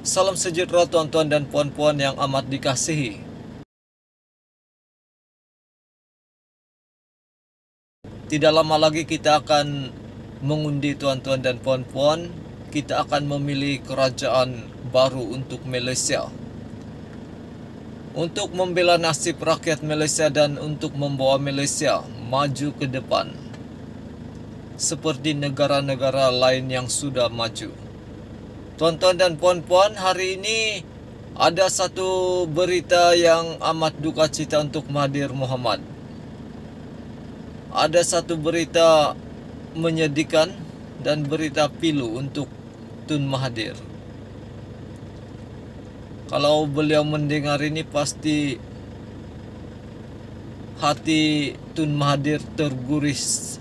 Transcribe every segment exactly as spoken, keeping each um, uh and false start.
Salam sejahtera tuan-tuan dan puan-puan yang amat dikasihi. Tidak lama lagi kita akan mengundi tuan-tuan dan puan-puan. Kita akan memilih kerajaan baru untuk Malaysia, untuk membela nasib rakyat Malaysia dan untuk membawa Malaysia maju ke depan seperti negara-negara lain yang sudah maju. Tuan-tuan dan puan-puan, hari ini ada satu berita yang amat duka cita untuk Mahathir Mohamad. Ada satu berita menyedihkan dan berita pilu untuk Tun Mahathir. Kalau beliau mendengar ini, pasti hati Tun Mahathir terguris.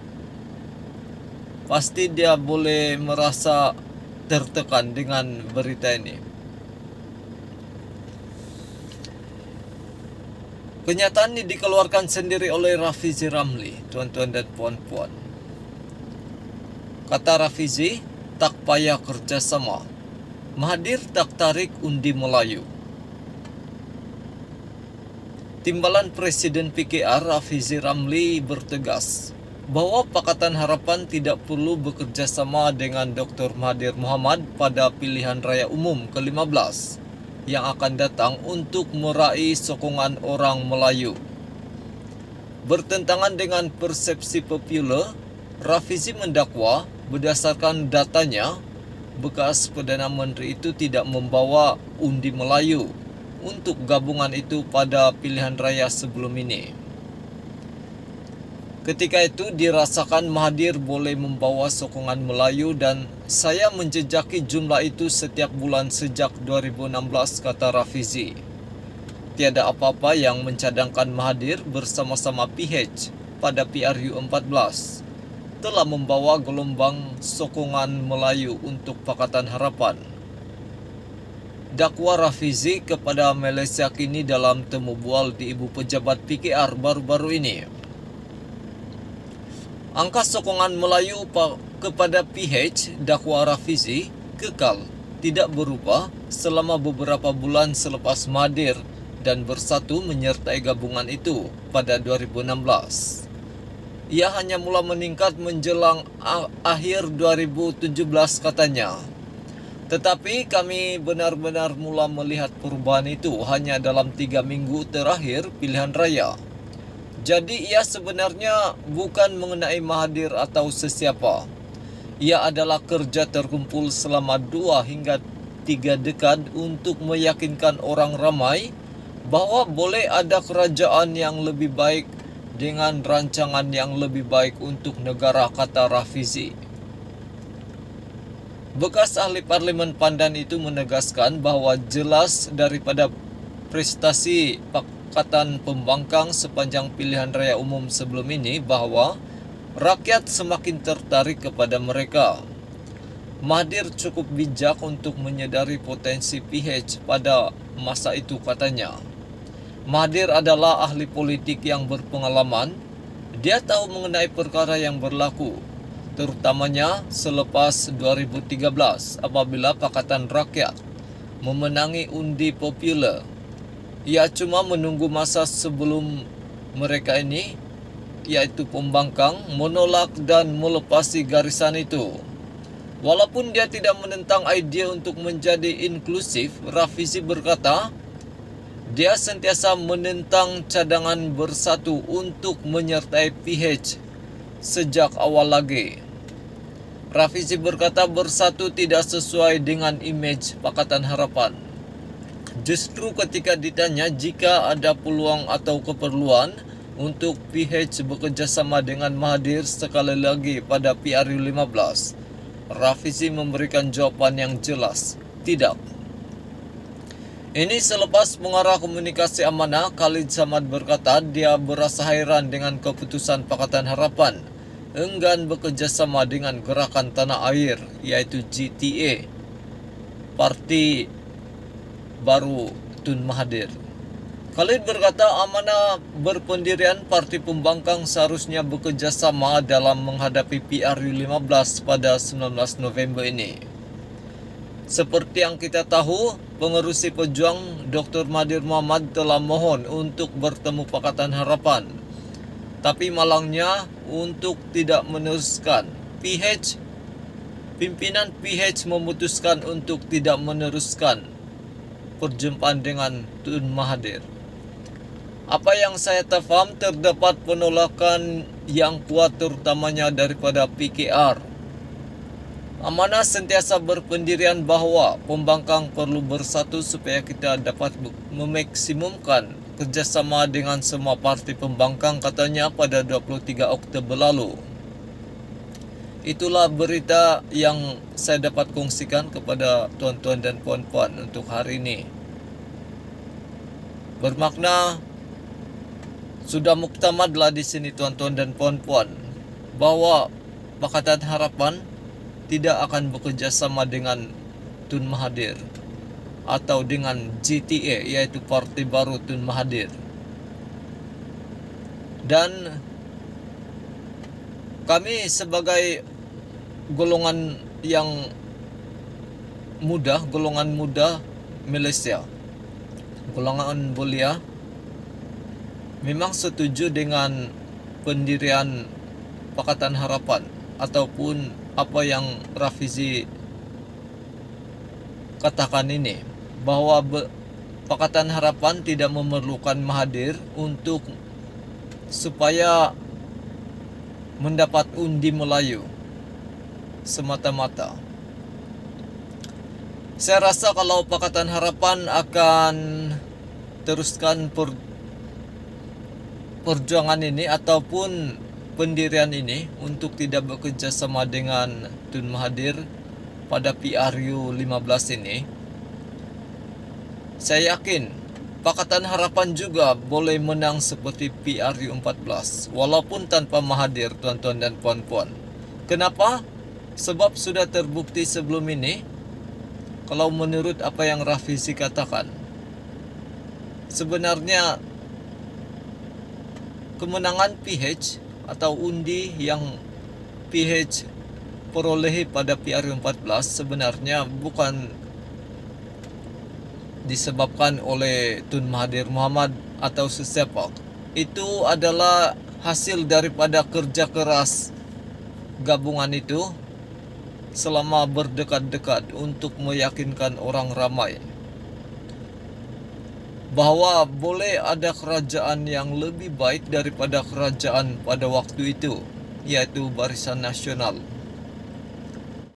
Pasti dia boleh merasa tertekan dengan berita ini. Kenyataan ini dikeluarkan sendiri oleh Rafizi Ramli, tuan-tuan dan puan-puan. Kata Rafizi, tak payah kerjasama. Mahathir tak tarik undi Melayu. Timbalan Presiden P K R Rafizi Ramli bertegas bahwa Pakatan Harapan tidak perlu bekerja sama dengan Doktor Mahathir Mohamad pada pilihan raya umum ke lima belas yang akan datang untuk meraih sokongan orang Melayu. Bertentangan dengan persepsi popular, Rafizi mendakwa berdasarkan datanya, bekas Perdana Menteri itu tidak membawa undi Melayu untuk gabungan itu pada pilihan raya sebelum ini. Ketika itu dirasakan Mahathir boleh membawa sokongan Melayu dan saya menjejaki jumlah itu setiap bulan sejak dua ribu enam belas, kata Rafizi. Tiada apa-apa yang mencadangkan Mahathir bersama-sama P H pada P R U empat belas telah membawa gelombang sokongan Melayu untuk Pakatan Harapan. Dakwa Rafizi kepada Malaysia kini dalam temu bual di Ibu Pejabat P K R baru-baru ini. Angka sokongan Melayu kepada P H, dakwa Rafizi, kekal tidak berubah selama beberapa bulan selepas Mahathir dan Bersatu menyertai gabungan itu pada dua ribu enam belas. Ia hanya mula meningkat menjelang akhir dua ribu tujuh belas, katanya. Tetapi kami benar-benar mula melihat perubahan itu hanya dalam tiga minggu terakhir pilihan raya. Jadi ia sebenarnya bukan mengenai Mahathir atau sesiapa. Ia adalah kerja terkumpul selama dua hingga tiga dekad untuk meyakinkan orang ramai bahwa boleh ada kerajaan yang lebih baik dengan rancangan yang lebih baik untuk negara, kata Rafizi. Bekas ahli Parlimen Pandan itu menegaskan bahwa jelas daripada prestasi Pakatan Pembangkang sepanjang pilihan raya umum sebelum ini bahwa rakyat semakin tertarik kepada mereka. Mahathir cukup bijak untuk menyadari potensi P H pada masa itu, katanya. Mahathir adalah ahli politik yang berpengalaman. Dia tahu mengenai perkara yang berlaku, terutamanya selepas dua ribu tiga belas apabila Pakatan Rakyat memenangi undi popular. Ia cuma menunggu masa sebelum mereka ini, yaitu pembangkang, menolak dan melepasi garisan itu. Walaupun dia tidak menentang idea untuk menjadi inklusif, Rafizi berkata, dia sentiasa menentang cadangan Bersatu untuk menyertai P H sejak awal lagi. Rafizi berkata Bersatu tidak sesuai dengan imej Pakatan Harapan. Justru ketika ditanya jika ada peluang atau keperluan untuk P H bekerjasama dengan Mahathir sekali lagi pada P R U lima belas, Rafizi memberikan jawaban yang jelas, tidak. Ini selepas pengarah komunikasi Amanah Khalid Samad berkata dia berasa heran dengan keputusan Pakatan Harapan enggan bekerjasama dengan Gerakan Tanah Air, yaitu G T A, parti baru Tun Mahathir. Khalid berkata Amanah berpendirian Parti Pembangkang seharusnya bekerjasama dalam menghadapi P R U lima belas pada sembilan belas November ini. Seperti yang kita tahu, pengerusi pejuang Doktor Mahathir Mohamad telah mohon untuk bertemu Pakatan Harapan. Tapi malangnya untuk tidak meneruskan. P H, pimpinan P H memutuskan untuk tidak meneruskan perjumpaan dengan Tun Mahathir. Apa yang saya faham, terdapat penolakan yang kuat terutamanya daripada P K R. Amanah sentiasa berpendirian bahawa pembangkang perlu bersatu supaya kita dapat memaksimumkan kerjasama dengan semua parti pembangkang, katanya pada dua puluh tiga Oktober lalu. Itulah berita yang saya dapat kongsikan kepada tuan-tuan dan puan-puan untuk hari ini. Bermakna sudah muktamadlah di sini tuan-tuan dan puan-puan bahwa Pakatan Harapan tidak akan bekerja sama dengan Tun Mahathir atau dengan G T A, yaitu Parti Baru Tun Mahathir. Dan kami sebagai golongan yang muda, golongan muda Malaysia, golongan belia, memang setuju dengan pendirian Pakatan Harapan ataupun apa yang Rafizi katakan ini, bahwa Pakatan Harapan tidak memerlukan Mahathir untuk supaya mendapat undi Melayu semata-mata. Saya rasa kalau Pakatan Harapan akan teruskan per, perjuangan ini ataupun pendirian ini untuk tidak bekerja sama dengan Tun Mahathir pada P R U lima belas ini, saya yakin Pakatan Harapan juga boleh menang seperti P R U empat belas walaupun tanpa Mahathir, tuan-tuan dan puan-puan. Kenapa? Sebab sudah terbukti sebelum ini, kalau menurut apa yang Rafizi katakan, sebenarnya kemenangan P H atau undi yang P H perolehi pada P R U empat belas sebenarnya bukan disebabkan oleh Tun Mahathir Mohamad atau sesiapa. Itu adalah hasil daripada kerja keras gabungan itu selama berdekat-dekat untuk meyakinkan orang ramai bahwa boleh ada kerajaan yang lebih baik daripada kerajaan pada waktu itu, yaitu Barisan Nasional.